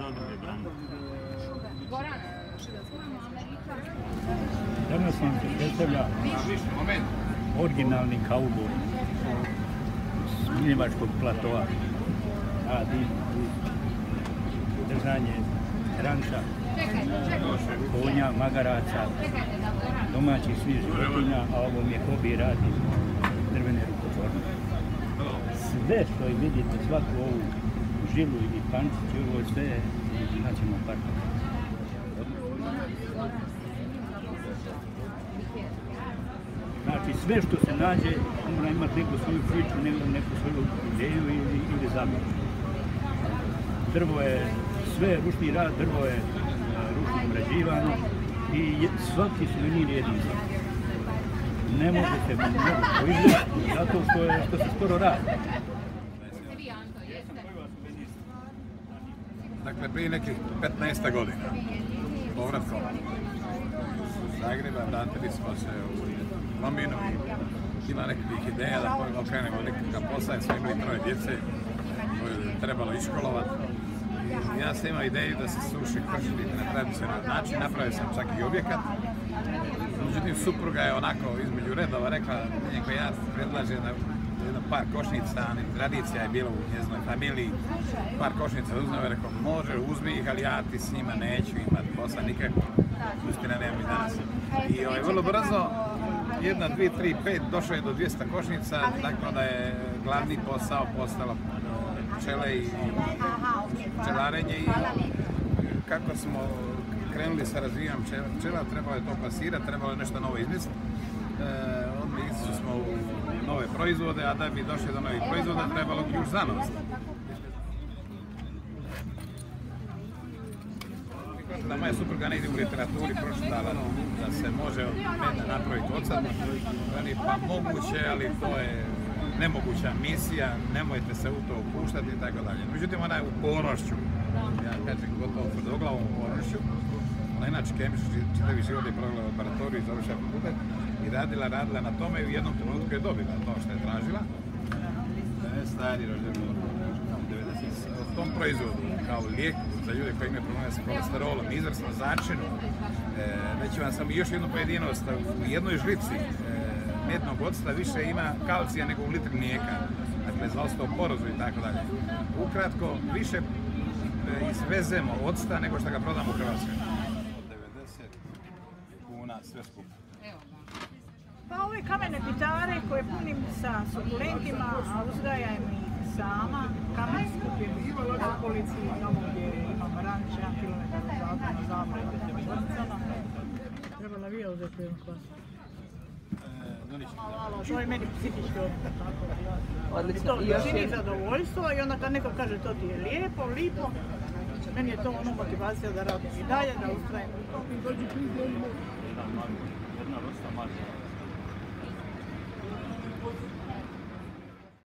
Danas vam se predstavlja originalni kauboj s Miljevačkog platoa. Radi držanje ranča, konja, magaraca, domaćih svih životinja, a ovo mi je hobi, radi drvene rukotvorne. Sve što vidite, svaku ovu žilu ili pančić, ovo sve je nacionalnog parka. Znači, sve što se nađe, mora imati neku svoju priču, neku svoju ideju ili zabavu. Drvo je sve ručni rad, drvo je ručno obrađivano i svaki suvenir je jedinstven. Ne može se mnogo proizvesti zato što se skoro radi. Dakle, prije nekih 15 godina, povratkom iz Zagreba, vratili smo se u Lominu i ima nekakvih ideja da okrenemo nekakav posao, jer smo imali 3 djece koje je trebalo iškolovati. Ja sam imao ideju da se suši kršiti na tradicionalni način, napravio sam čak i objekat. Međutim, supruga je onako između redova rekla, neko ja predlažem da jedno par košnica, tradicija je bila u njezinoj familiji, par košnica uzmeo i rekao, može, uzmi ih, ali ja ti s njima neću imati posla nikako, istina nema i danas. I vrlo brzo, 1, 2, 3, 5, došlo je do 200 košnica, tako da je glavni posao postalo pčele i pčelarenje i kako smo krenuli sa razvijanjem pčela, trebalo je to plasirati, trebalo je nešto novo izmisliti. Odmah išli smo u nove proizvode, a da bi došli do novih proizvoda trebalo ključ znanosti. Da moja supruga negdje u literaturi pročitala da se može od meda napraviti ocad, pa moguće, ali to je nemoguća misija, nemojte se u to upuštati i tako dalje. Međutim, ona je u upornošću, ja kažem gotovo tvrdoglavom upornošću. Ona inače kemički čitavi život je provela u laboratoriju i završila fakultet i radila na tome i u jednom trenutku je dobila to što je tražila. Stari rođen u 90. O tom proizvodu kao lijek za ljude koji imaju probleme sa kolesterolom, izvrsno začinu. Reći vam samo još jednu pojedinost, u jednoj žlici mednog octa više ima kalcija nego u litri mlijeka, dakle za osteoporozu i tako dalje. Ukratko, više izvezemo octa nego što ga prodamo u Hrvatskoj. 90 kuna sve skupo. Pa ove kamene pitare koje punim sa sukulentima, a uzgajam ih sama, kamen skupim u okolici, tamo gdje imam ranč, 1 kilometar od zakona, zapravo, treba navija uzeti jednu klasu. To je meni psihički opet, tako. To čini zadovoljstvo i onda kad neko kaže to ti je lijepo, lipo, meni je to ono motivacija da radim i dalje, da ustrajem u tom. Jedna vrsta maža.